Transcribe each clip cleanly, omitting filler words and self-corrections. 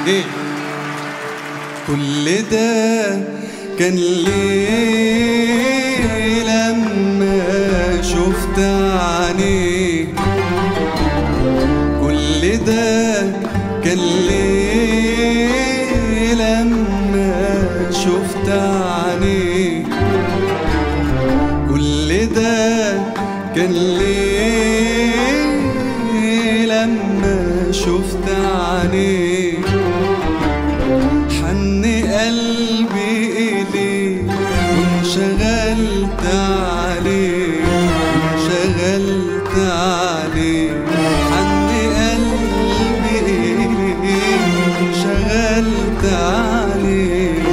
ايه كل ده كان ليه لما شفت عينيك؟ كل ده كان ليه لما شفت عينيك؟ كل ده كان ليه لما شفت عينيك؟ حن قلبي إليك وانشغلت عليك، انشغلت عليك. حن قلبي إليك وانشغلت عليك،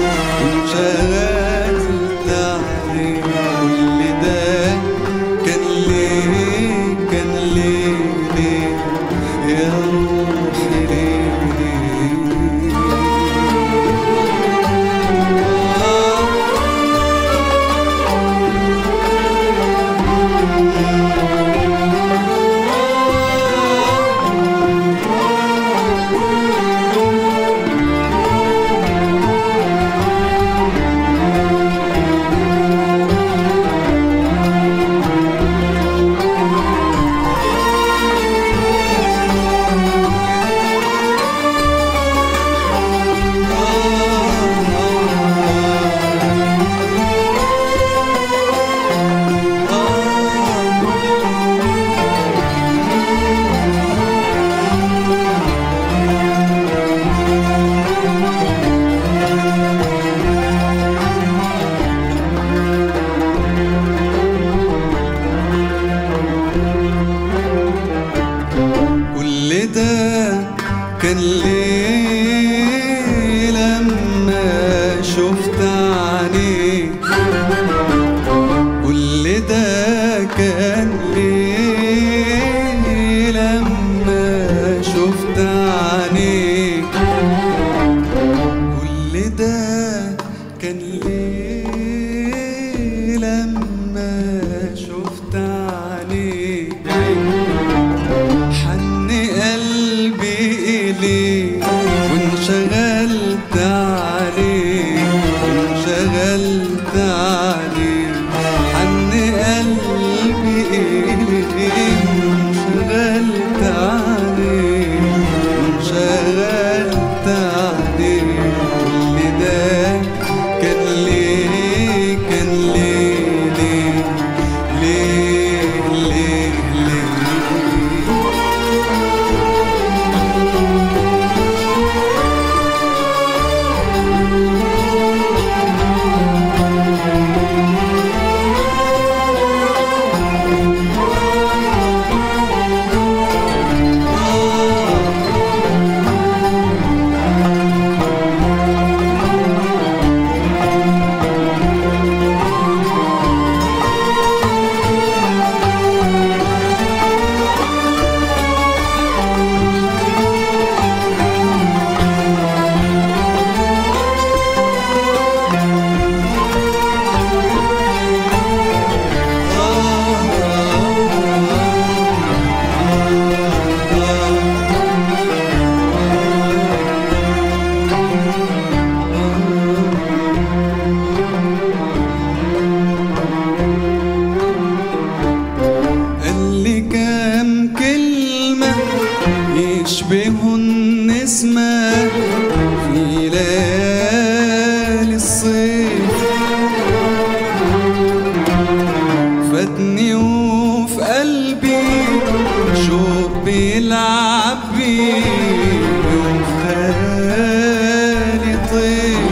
انشغلت عليك. كل ده كان ليه، كان ليه يا روحي ليه؟ كان ليه لما شفت عينيك؟ كل ده كان ليه لما شفت عينيك؟ كل ده كان ليه لما شفت عينيك؟ حن قلبي إليك وانشغلت عليك، وانشغلت عليك. حن قلبي إليك وانشغلت عليك، وانشغلت عليك. كل ده كان ليه، كان ليه ليه ليه ليه ليه؟ يشبه النسمة في ليالي الصيف، فاتني وفي قلبي شوق بيلعب بيه وخالي طيف.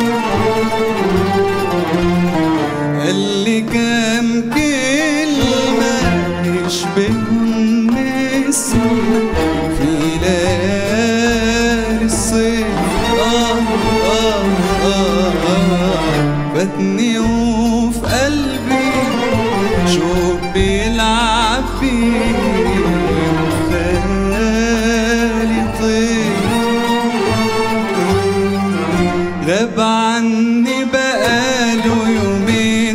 قالي كام كلمة يشبه النسمة في ليالي الصيف. فاتني وفي قلبي شوق بيلعب بيه وخالي طيف. غاب عني بقاله يومين،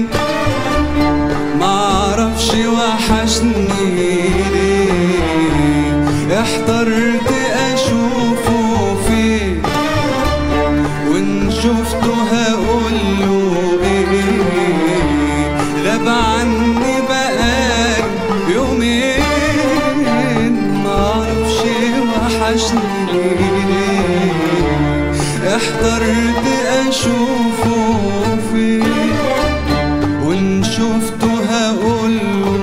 معرفش وحشني ليه. احترت اشوفه فين وحشني احترت اشوفه فين، وان شفته هقوله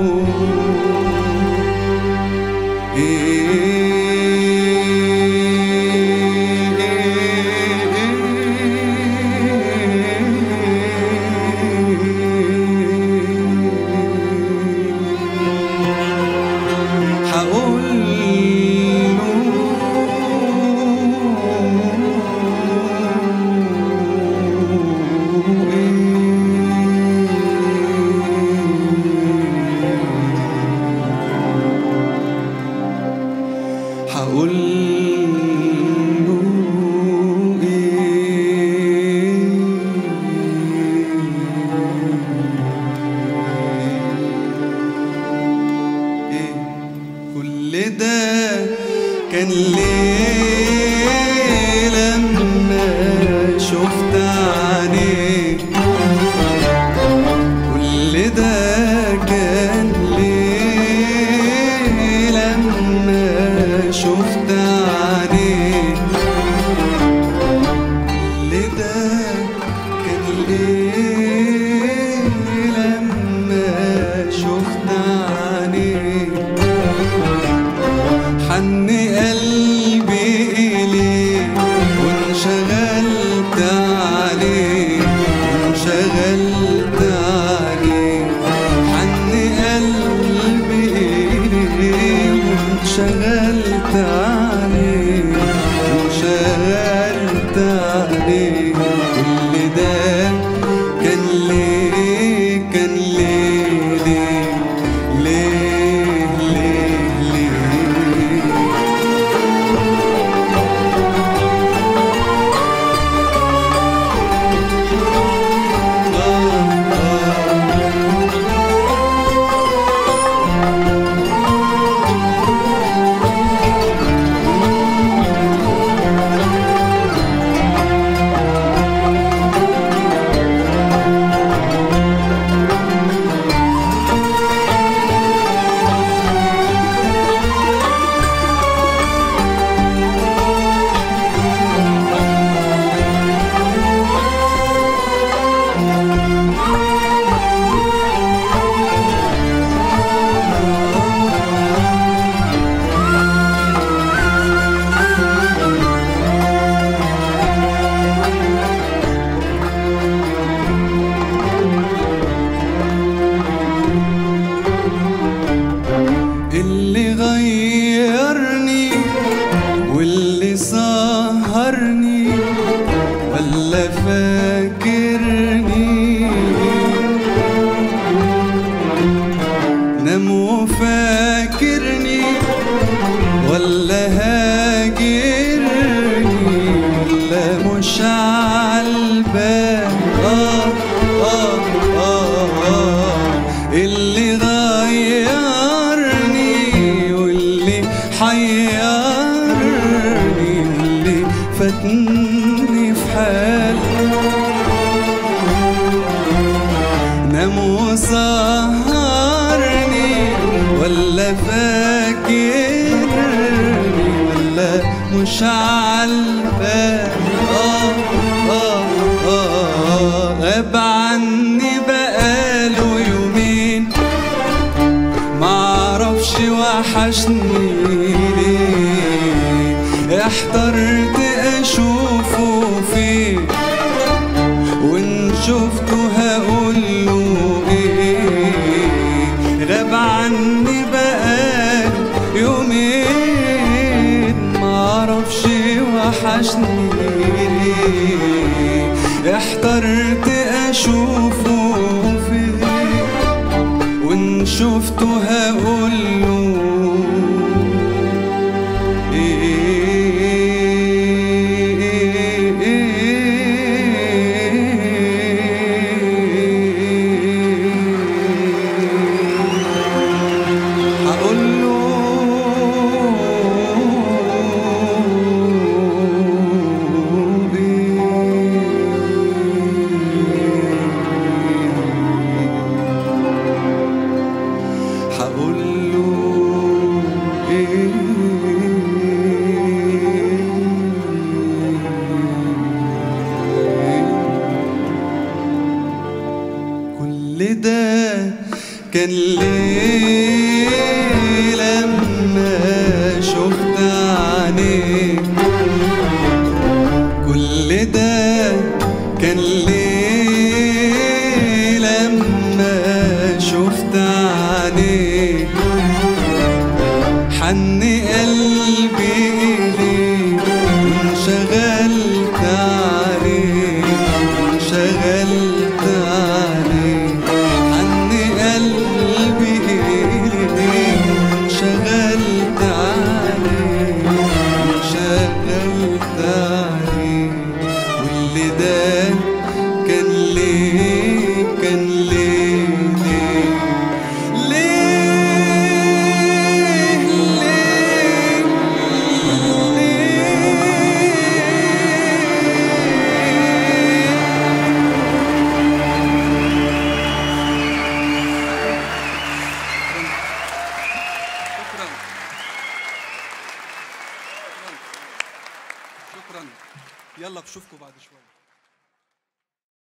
هقول كل ده كان ليه لما شفت عينيك، كل ده كان ليه لما شفت عينيك، كل ده كان ليه لما شفت عينيك، حن قلبي إليك وانشغلت عليك، وانشغلت عليك، حن قلبي إليك وانشغلت عليك، وانشغلت عليك، كل ده كان ليه، كان ليه، ليه ليه ليه اللي غيرني واللي سهرني ولا فاكرني، نام وفاكرني ولا هاجرني ولا مش عالبال، اللي غيرني واللي حيرني واللي فاتني في حالي، نام وسهرني ولا فاكرني ولا مش عالبال، غاب عني بقاله يومين، معرفش وحشني ليه، احترت اشوفه فين، وان شفته هقوله ايه، غاب عني بقاله يومين، معرفش وحشني ليه، احترت اشوفه فين، وان شفته هقوله هقوله كان ليه لما شفت عينيك؟ كل ده كان ليه لما شفت عينيك؟ حن قلبي إليك وانشغلت عليك، وانشغلت عليك. حن قلبي إليك وانشغلت عليك، وانشغلت عليك. واللي ده كان ليه، كان ليه، ليه شكرا. يلا بشوفكم بعد شوية.